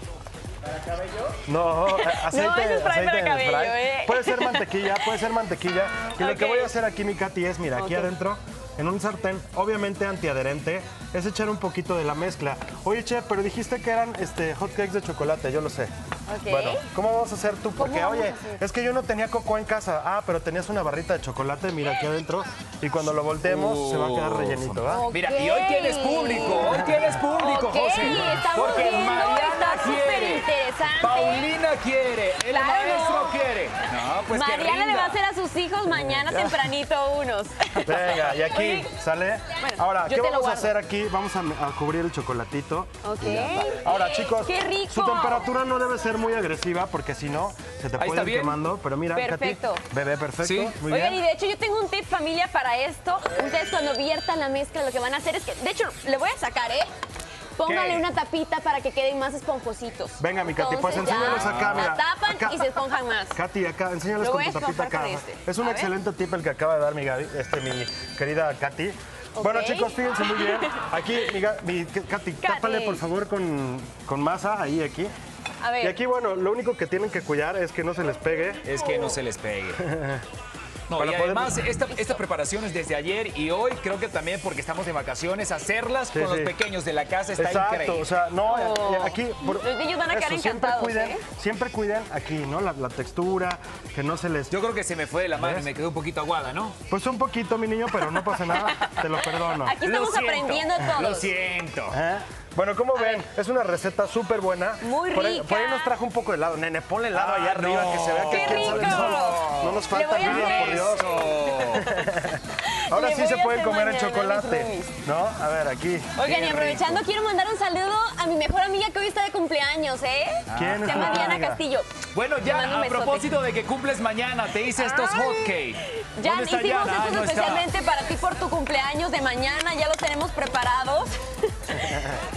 ¿Para cabello? No, aceite, No, es spray aceite para de cabello, spray. Puede ser mantequilla, puede ser mantequilla. Y lo que Ok. voy a hacer aquí, mi Katy, es, mira, aquí Ok. adentro, en un sartén, obviamente antiadherente, es echar un poquito de la mezcla. Oye, chef, pero dijiste que eran hot cakes de chocolate, yo lo sé. Ok. Bueno, ¿cómo vamos a hacer tú? Porque, vamos oye, a hacer? es que yo no tenía cocoa en casa. Ah, pero tenías una barrita de chocolate, mira, aquí adentro. Y cuando lo volteemos, se va a quedar rellenito, ¿va? Ok. Mira, y hoy tienes público, Ok, José. estamos Porque viendo, Mariana está súper quiere, interesante. Paulina quiere, el Claro. maestro quiere. No, pues que Mariana le va a rinda. hacer a sus hijos mañana tempranito unos. Venga, y aquí, Oye, ¿sale? Bueno, Ahora, yo ¿qué te lo vamos a guardo. hacer aquí? Vamos a cubrir el chocolatito. Ok. Ahora, chicos, ¡Qué rico! su temperatura no debe ser muy agresiva porque si no, se te Ahí puede está ir bien. quemando. Pero mira, Perfecto. Katy, bebé, perfecto. Sí. Muy Oigan, y bien. de hecho yo tengo un tip, familia, para esto. Ustedes cuando viertan la mezcla, lo que van a hacer es que, de hecho, le voy a sacar, ¿eh? Póngale ¿Qué? una tapita para que queden más esponjositos. Venga, mi Katy, pues Entonces, enséñalos ya acá, mira. La tapan Acá. y se esponjan más. Katy, acá, enséñales Lo con voy tu a tapita esponjar acá. con este. Es un A ver. excelente tip el que acaba de dar mi querida Katy. Ok. Bueno, chicos, fíjense muy bien. Aquí, Katy, tápale, por favor, con masa, ahí, aquí. A ver. Y aquí, bueno, lo único que tienen que cuidar es que no se les pegue. Es que no se les pegue. No, Para y poder- además, esta preparación es desde ayer y hoy creo que también porque estamos de vacaciones, hacerlas Sí, con los sí. pequeños de la casa está Exacto, increíble. o sea, no, Oh. aquí... Los niños van a quedar siempre encantados, cuiden, ¿eh? siempre cuiden aquí, ¿no? La textura, que no se les... Yo creo que se me fue de la mano ¿Ves? y me quedó un poquito aguada, ¿no? Pues un poquito, mi niño, pero no pasa nada, te lo perdono. Aquí estamos aprendiendo todos. Lo siento. ¿Eh? Bueno, como ven, es una receta súper buena. Muy Por ahí rica. nos trajo un poco de helado. Nene, ponle helado allá arriba, no. que se vea que ¡Qué aquí sale el rico! sol. No nos Le falta voy a nada, hacer por Dios. Ahora Le sí voy se a pueden hacer comer el mañana mis chocolate, roomies. ¿no? A ver, aquí. Oigan, y aprovechando, quiero mandar un saludo a mi mejor amiga que hoy está de cumpleaños, ¿eh? ¿Quién es Se tu llama Diana amiga? Castillo. Bueno, Te mando un ya, a besote. propósito de que cumples mañana, te hice estos Ay. hotcakes. Ya ¿Dónde está hicimos Yana? estos No está. especialmente para ti por tu cumpleaños de mañana, ya los tenemos preparados.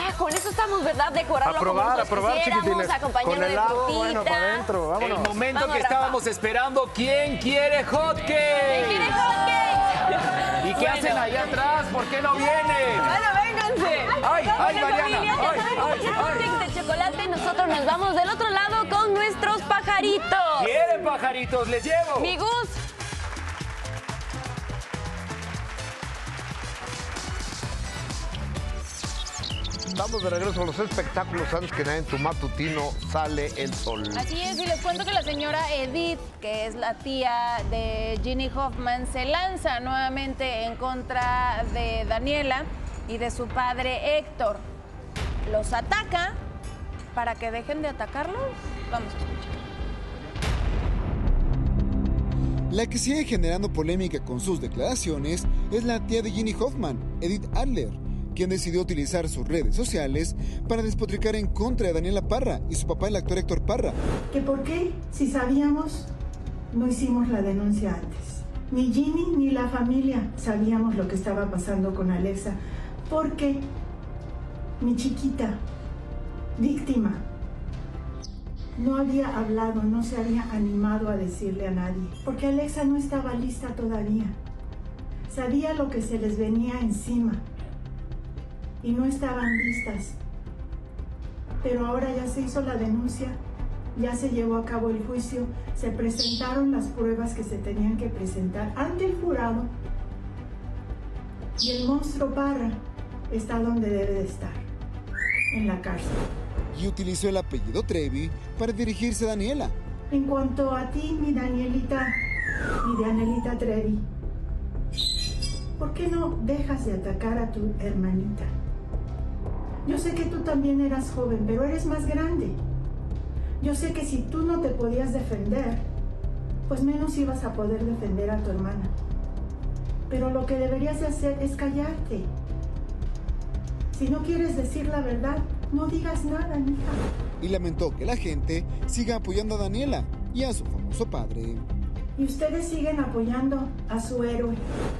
Ya, con eso estamos, ¿verdad? Decorarlo como nosotros quisiéramos, acompañarlo de frutita. Bueno, para adentro, vámonos. El momento Vamos, que Rafa. estábamos esperando. ¿Quién quiere hot cake? ¿Quién quiere hot cake? ¿Y qué hacen allá atrás? ¿Por qué no vienen? Bueno, vénganse. Ay, ay, Bueno, Mariana. familia, ya Ay, saben, ay, muchos ay. hotcakes de chocolate. Nosotros nos vamos del otro lado con nuestros pajaritos. ¿Quieren pajaritos? Les llevo. Mi Gus. Estamos de regreso a los espectáculos. Antes que nada, en tu matutino sale el sol. Así es, y les cuento que la señora Edith, que es la tía de Ginny Hoffman, se lanza nuevamente en contra de Daniela y de su padre Héctor. Los ataca para que dejen de atacarlos. Vamos a escuchar. La que sigue generando polémica con sus declaraciones es la tía de Ginny Hoffman, Edith Adler, quien decidió utilizar sus redes sociales para despotricar en contra de Daniela Parra y su papá, el actor Héctor Parra. ¿Que por qué, si sabíamos, no hicimos la denuncia antes? Ni Ginny ni la familia sabíamos lo que estaba pasando con Alexa, porque mi chiquita, víctima, no había hablado, no se había animado a decirle a nadie, porque Alexa no estaba lista todavía. Sabía lo que se les venía encima y no estaban listas. Pero ahora ya se hizo la denuncia, ya se llevó a cabo el juicio, se presentaron las pruebas que se tenían que presentar ante el jurado y el monstruo Parra está donde debe de estar, en la cárcel. Y utilizó el apellido Trevi para dirigirse a Daniela. En cuanto a ti, mi Danielita Trevi, ¿por qué no dejas de atacar a tu hermanita? Yo sé que tú también eras joven, pero eres más grande. Yo sé que si tú no te podías defender, pues menos ibas a poder defender a tu hermana. Pero lo que deberías de hacer es callarte. Si no quieres decir la verdad, no digas nada, mija. Y lamentó que la gente siga apoyando a Daniela y a su famoso padre. Y ustedes siguen apoyando a su héroe.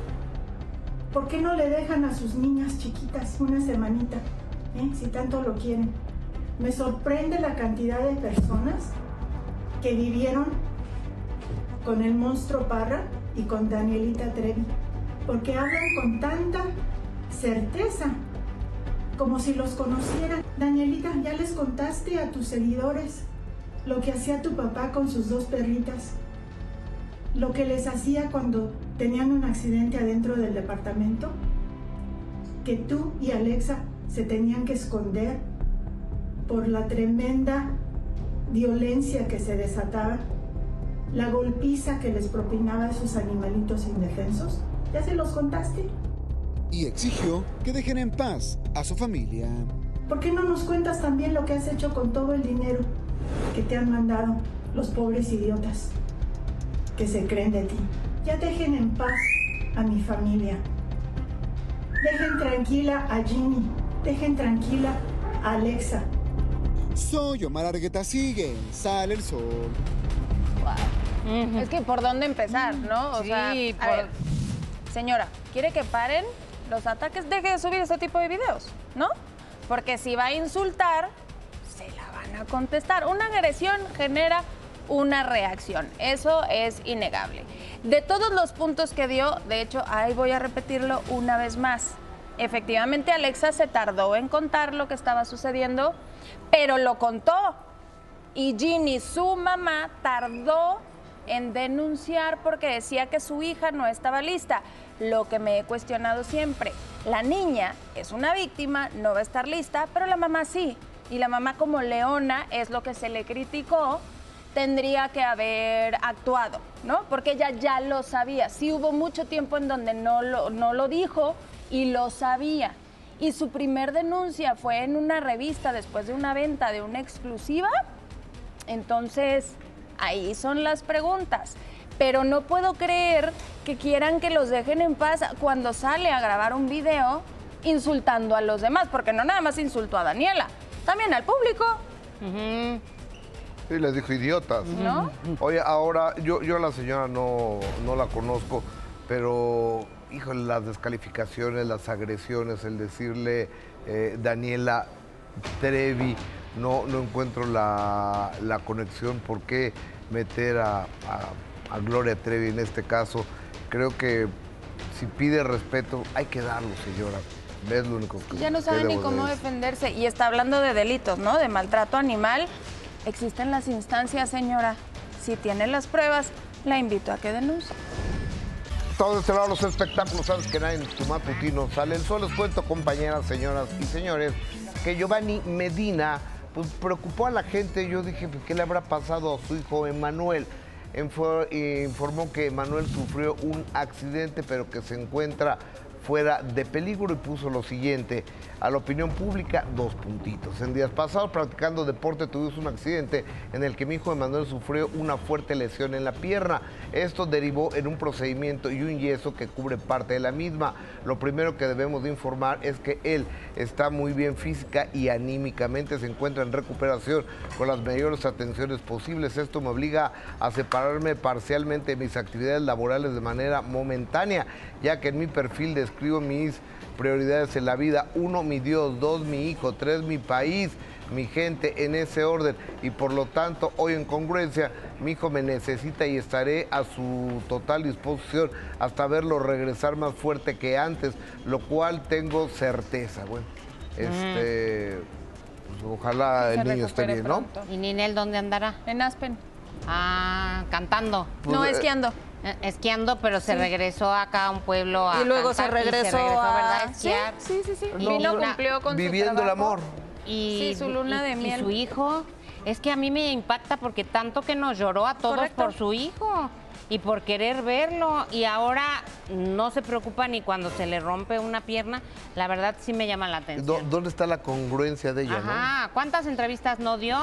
¿Por qué no le dejan a sus niñas chiquitas una semanita? Si tanto lo quieren. Me sorprende la cantidad de personas que vivieron con el monstruo Parra y con Danielita Trevi, porque hablan con tanta certeza, como si los conocieran. Danielita, ¿ya les contaste a tus seguidores lo que hacía tu papá con sus dos perritas? Lo que les hacía cuando tenían un accidente adentro del departamento, que tú y Alexa se tenían que esconder por la tremenda violencia que se desataba, la golpiza que les propinaba a esos animalitos indefensos. ¿Ya se los contaste? Y exigió que dejen en paz a su familia. ¿Por qué no nos cuentas también lo que has hecho con todo el dinero que te han mandado los pobres idiotas que se creen de ti? Ya dejen en paz a mi familia. Dejen tranquila a Ginny. Dejen tranquila a Alexa. Soy Omar Argueta, sigue, sale el sol. Wow. Es que por dónde empezar, ¿no? O sea, a ver, señora, ¿quiere que paren los ataques? Deje de subir ese tipo de videos, ¿no? Porque si va a insultar, se la van a contestar. Una agresión genera una reacción. Eso es innegable. De todos los puntos que dio, de hecho, ahí voy a repetirlo una vez más. Efectivamente, Alexa se tardó en contar lo que estaba sucediendo, pero lo contó. Y Ginny, su mamá, tardó en denunciar porque decía que su hija no estaba lista. Lo que me he cuestionado siempre, la niña es una víctima, no va a estar lista, pero la mamá sí. Y la mamá, como leona, es lo que se le criticó, tendría que haber actuado, ¿no? Porque ella ya lo sabía. Sí hubo mucho tiempo en donde no lo dijo y lo sabía. Y su primer denuncia fue en una revista después de una venta de una exclusiva. Entonces, ahí son las preguntas. Pero no puedo creer que quieran que los dejen en paz cuando sale a grabar un video insultando a los demás, porque no nada más insultó a Daniela, también al público. Sí, les dijo idiotas. ¿No? Oye, ahora, yo a la señora no la conozco, pero híjole, las descalificaciones, las agresiones, el decirle Daniela Trevi, no encuentro la conexión. ¿Por qué meter a Gloria Trevi en este caso? Creo que si pide respeto, hay que darlo, señora. Es lo único que ya no sabe ni cómo defenderse. Y está hablando de delitos, ¿no? De maltrato animal. Existen las instancias, señora. Si tiene las pruebas, la invito a que denuncie. Todo este lado de los espectáculos, sabes que nadie en tu matutino sale el sol. Les cuento, compañeras, señoras y señores, que Giovanni Medina pues, preocupó a la gente. Yo dije, ¿qué le habrá pasado a su hijo Emanuel? Informó que Emanuel sufrió un accidente, pero que se encuentra fuera de peligro, y puso lo siguiente a la opinión pública: 2 puntitos. En días pasados, practicando deporte, tuvimos un accidente en el que mi hijo Emanuel sufrió una fuerte lesión en la pierna. Esto derivó en un procedimiento y un yeso que cubre parte de la misma. Lo primero que debemos de informar es que él está muy bien física y anímicamente, se encuentra en recuperación con las mayores atenciones posibles. Esto me obliga a separarme parcialmente de mis actividades laborales de manera momentánea, ya que en mi perfil describo mis prioridades en la vida: 1, mi Dios; 2, mi hijo; 3, mi país, mi gente, en ese orden. Y por lo tanto, hoy en congruencia, mi hijo me necesita y estaré a su total disposición hasta verlo regresar más fuerte que antes, lo cual tengo certeza. Bueno, pues, ojalá el niño esté bien, ¿no? ¿Y Ninel dónde andará? En Aspen. Ah, cantando. No, esquiando. Esquiando, pero se regresó acá a un pueblo a y luego se regresó, ¿verdad? A esquiar. Sí. No, Vino, cumplió con viviendo su trabajo. el amor. Y su luna de miel. Y su hijo. Es que a mí me impacta porque tanto que nos lloró a todos por su hijo y por querer verlo, y ahora no se preocupa ni cuando se le rompe una pierna. La verdad sí me llama la atención. ¿Dónde está la congruencia de ella? Ajá. ¿Cuántas entrevistas no dio?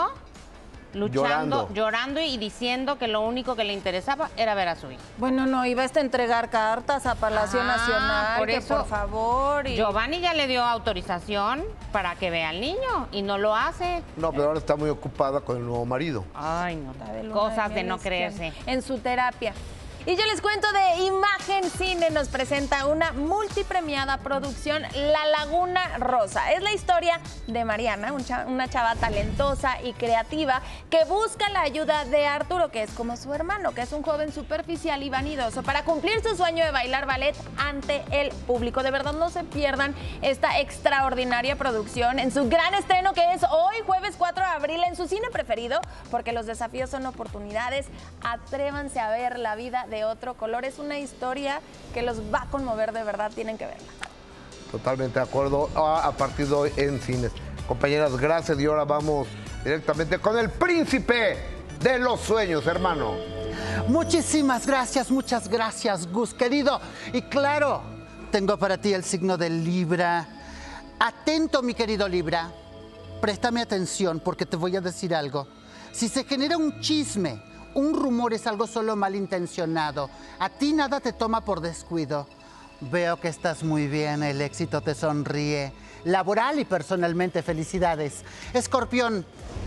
Llorando y diciendo que lo único que le interesaba era ver a su hijo. Bueno, no, iba a entregar cartas a Palacio Nacional, por eso, por favor. Giovanni ya le dio autorización para que vea al niño y no lo hace. No, pero ahora está muy ocupada con el nuevo marido. Ay, no. Cosas de no creerse. En su terapia. Y yo les cuento de Imagen Cine, nos presenta una multipremiada producción, La Laguna Rosa. Es la historia de Mariana, una chava talentosa y creativa que busca la ayuda de Arturo, que es como su hermano, que es un joven superficial y vanidoso, para cumplir su sueño de bailar ballet ante el público. De verdad, no se pierdan esta extraordinaria producción en su gran estreno, que es hoy, jueves 4 de abril, en su cine preferido, porque los desafíos son oportunidades. Atrévanse a ver la vida de otro color. Es una historia que los va a conmover, de verdad, tienen que verla. Totalmente de acuerdo. A partir de hoy en cines. Compañeras, gracias. Y ahora vamos directamente con el príncipe de los sueños, hermano. Muchísimas gracias, muchas gracias, Gus, querido. Y claro, tengo para ti el signo de Libra. Atento, mi querido Libra. Préstame atención porque te voy a decir algo. Si se genera un chisme, un rumor, es algo solo malintencionado. A ti nada te toma por descuido. Veo que estás muy bien, el éxito te sonríe. Laboral y personalmente, felicidades. Escorpión,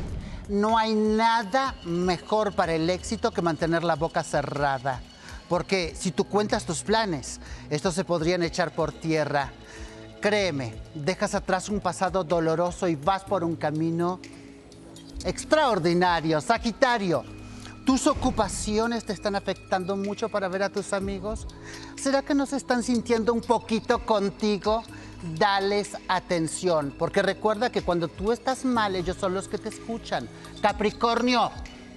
no hay nada mejor para el éxito que mantener la boca cerrada. Porque si tú cuentas tus planes, estos se podrían echar por tierra. Créeme, dejas atrás un pasado doloroso y vas por un camino extraordinario. Sagitario, ¿tus ocupaciones te están afectando mucho para ver a tus amigos? ¿Será que no se están sintiendo un poquito contigo? Dales atención, porque recuerda que cuando tú estás mal, ellos son los que te escuchan. Capricornio,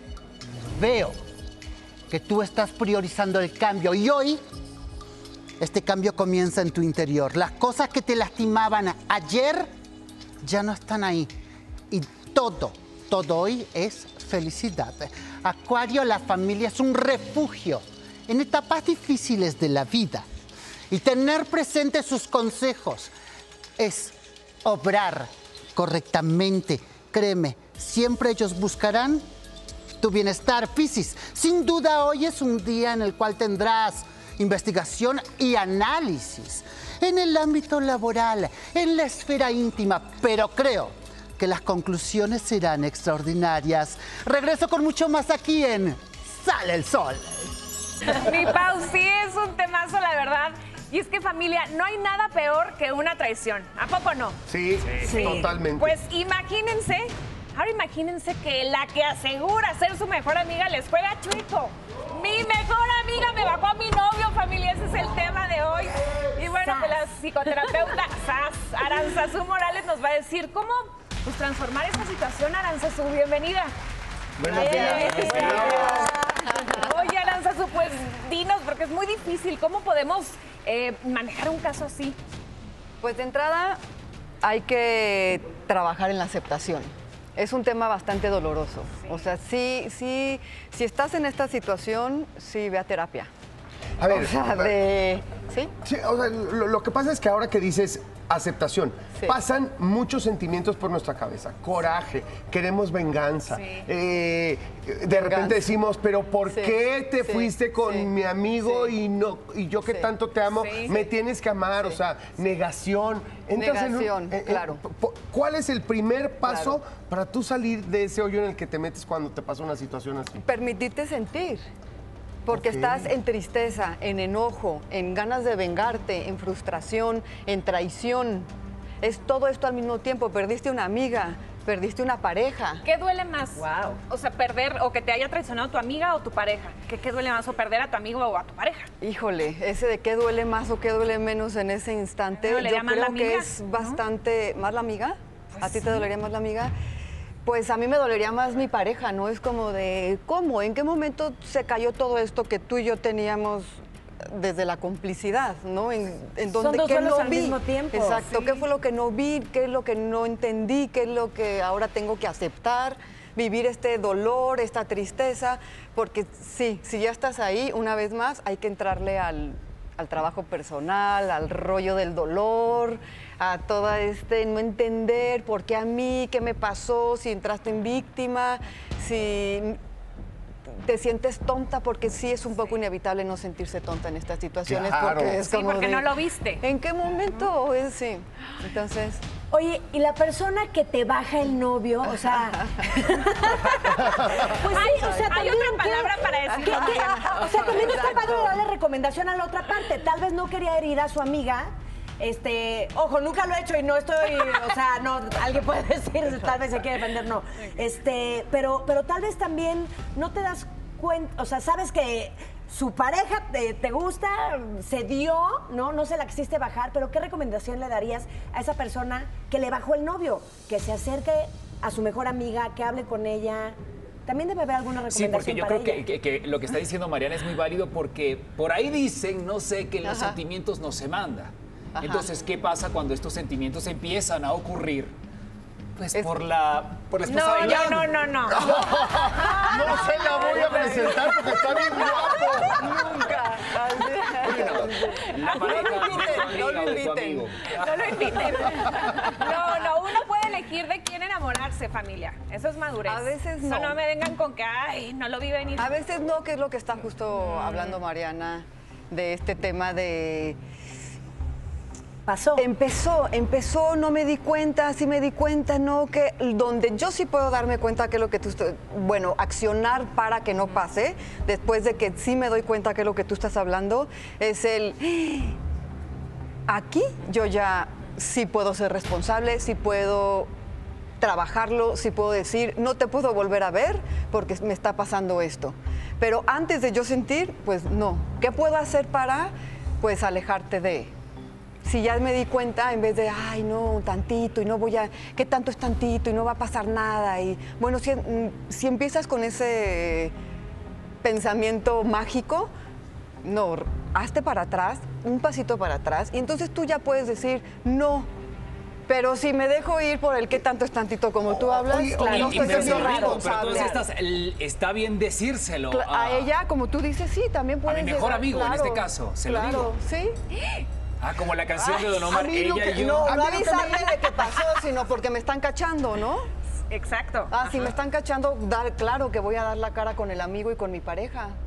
veo que tú estás priorizando el cambio y hoy este cambio comienza en tu interior. Las cosas que te lastimaban ayer ya no están ahí y todo hoy es felicidad. Acuario, la familia es un refugio en etapas difíciles de la vida. Y tener presentes sus consejos es obrar correctamente. Créeme, siempre ellos buscarán tu bienestar. Piscis, sin duda hoy es un día en el cual tendrás investigación y análisis en el ámbito laboral, en la esfera íntima, pero creo que las conclusiones serán extraordinarias. Regreso con mucho más aquí en Sale el Sol. Mi Pau, sí es un temazo, la verdad. Y es que, familia, no hay nada peor que una traición. ¿A poco no? Sí, totalmente. Pues imagínense que la que asegura ser su mejor amiga les juega chueco. Mi mejor amiga me bajó a mi novio, familia, ese es el tema de hoy. Y bueno, pues la psicoterapeuta Aranzazú Morales nos va a decir cómo pues, transformar esta situación. Aranzazú, bienvenida. Buenos días. Oye, Aranzazú, pues dinos, porque es muy difícil, ¿cómo podemos manejar un caso así? Pues de entrada hay que trabajar en la aceptación. Es un tema bastante doloroso. Sí. O sea, si estás en esta situación, sí, ve a terapia. A ver, o sea, ¿sí? Sí, o sea, lo que pasa es que ahora que dices aceptación, pasan muchos sentimientos por nuestra cabeza. Coraje, queremos venganza. De repente decimos, pero ¿por qué te fuiste con mi amigo y yo que tanto te amo, me tienes que amar? O sea, negación. Negación, claro. ¿Cuál es el primer paso para tú salir de ese hoyo en el que te metes cuando te pasa una situación así? Permitirte sentir. Porque estás en tristeza, en enojo, en ganas de vengarte, en frustración, en traición. Es todo esto al mismo tiempo. Perdiste una amiga, perdiste una pareja. ¿Qué duele más? Wow. O sea, perder o que te haya traicionado tu amiga o tu pareja. ¿Qué duele más? ¿O perder a tu amigo o a tu pareja? Híjole, ese de qué duele más o qué duele menos en ese instante. Yo creo que es bastante... ¿Más la amiga? Pues ¿a ti te dolería más la amiga? Pues a mí me dolería más mi pareja, ¿no? Es como de, ¿cómo? ¿En qué momento se cayó todo esto que tú y yo teníamos desde la complicidad, ¿no? En donde, son dos duelos al mismo tiempo. Exacto, ¿qué fue lo que no vi? ¿Qué es lo que no entendí? ¿Qué es lo que ahora tengo que aceptar? Vivir este dolor, esta tristeza, porque sí, si ya estás ahí, una vez más, hay que entrarle al trabajo personal, al rollo del dolor, a todo no entender por qué a mí, qué me pasó, si entraste en víctima, si te sientes tonta, porque sí es un poco inevitable no sentirse tonta en estas situaciones. Claro. Porque es como porque no lo viste. ¿En qué momento? Sí. Entonces... Oye, ¿y la persona que te baja el novio? O sea... pues sí, o sea, hay otra palabra para decirlo. O sea, también está padre darle recomendación a la otra parte. Tal vez no quería herir a su amiga. Ojo, nunca lo he hecho y no estoy, o sea, no, alguien puede decir, tal vez se quiere defender, no. Pero tal vez también no te das cuenta, o sea, sabes que su pareja te gusta, se dio, ¿no? No se la quisiste bajar, pero ¿qué recomendación le darías a esa persona que le bajó el novio? Que se acerque a su mejor amiga, que hable con ella. También debe haber alguna recomendación. Sí, porque yo creo que lo que está diciendo Mariana es muy válido, porque por ahí dicen, no sé, que los sentimientos no se mandan. Ajá. Entonces, ¿qué pasa cuando estos sentimientos empiezan a ocurrir? Pues por la esposa de Jan. No. No se la voy a presentar porque está bien guapo. Nunca. La pareja no lo inviten. No lo inviten. No, uno puede elegir de quién enamorarse, familia. Eso es madurez. A veces no. No me vengan con que, ay, no lo vi venir. A veces no, que es lo que está justo hablando Mariana, de este tema de... Pasó. Empezó, no me di cuenta, sí me di cuenta, no, que donde yo sí puedo darme cuenta que es lo que tú estás, bueno, accionar para que no pase, después de que sí me doy cuenta que es lo que tú estás hablando, es aquí yo ya sí puedo ser responsable, sí puedo trabajarlo, sí puedo decir, no te puedo volver a ver porque me está pasando esto. Pero antes de yo sentir, pues no. ¿Qué puedo hacer para, pues, alejarte de...? Si ya me di cuenta, en vez de, ay, no, tantito, y no voy a, ¿qué tanto es tantito? Y no va a pasar nada. Y bueno, si empiezas con ese pensamiento mágico, no, hazte para atrás, un pasito para atrás, y entonces tú ya puedes decir, no. Pero si me dejo ir por el qué tanto es tantito como tú hablas, claro, estoy siendo responsable. Pero entonces está bien decírselo. A ella, como tú dices, sí, también puedes. A mi mejor amigo, en este caso, se lo digo. Sí. Como la canción de Don Omar, ella y yo. No avisarme de qué pasó, sino porque me están cachando, ¿no? Exacto. Si me están cachando, claro que voy a dar la cara con el amigo y con mi pareja.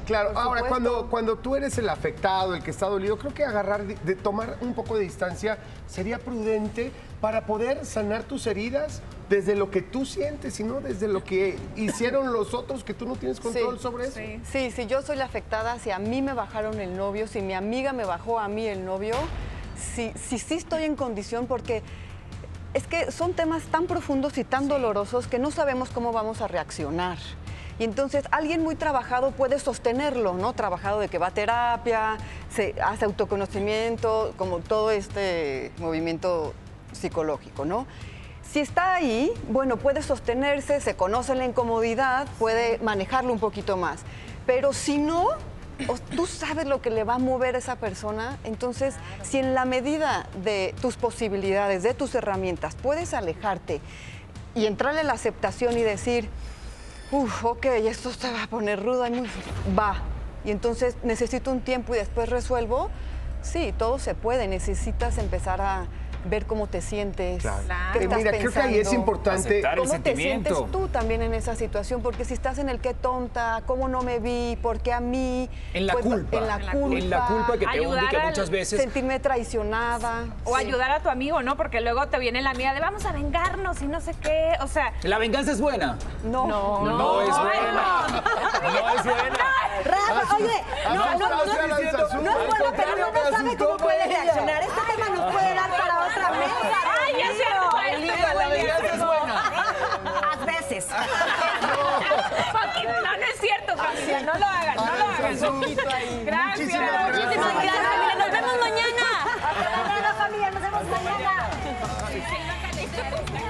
Claro, ahora cuando tú eres el afectado, el que está dolido, creo que de tomar un poco de distancia sería prudente para poder sanar tus heridas desde lo que tú sientes y no desde lo que hicieron los otros, que tú no tienes control sobre eso. Sí, si yo soy la afectada, si a mí me bajaron el novio, si mi amiga me bajó a mí el novio, sí estoy en condición, porque es que son temas tan profundos y tan dolorosos que no sabemos cómo vamos a reaccionar. Y entonces alguien muy trabajado puede sostenerlo, ¿no? Trabajado de que va a terapia, se hace autoconocimiento, como todo este movimiento psicológico, ¿no? Si está ahí, bueno, puede sostenerse, se conoce la incomodidad, puede manejarlo un poquito más. Pero si no, tú sabes lo que le va a mover a esa persona, entonces si en la medida de tus posibilidades, de tus herramientas, puedes alejarte y entrarle a la aceptación y decir, ok, esto se va a poner rudo, va. Y entonces necesito un tiempo y después resuelvo. Sí, todo se puede, necesitas empezar a ver cómo te sientes, qué estás mira, pensando. creo que ahí es importante cómo te sientes tú también en esa situación, porque si estás en el qué tonta, cómo no me vi, por qué a mí, en la culpa, en la culpa que te hunde, que muchas veces sentirme traicionada o ayudar a tu amigo, ¿no? Porque luego te viene la amiga de vamos a vengarnos y no sé qué, o sea, ¿la venganza es buena? No es buena. No es buena. Rafa, oye, no es bueno, pero uno no sabe cómo puede reaccionar. Este tema nos puede dar para otra mesa. ¡Ay, ya se la venganza es buena! A veces. No, no es cierto, familia, no lo hagan, no lo hagan. Gracias. Muchísimas gracias. Nos vemos mañana. Hasta mañana, familia, nos vemos mañana.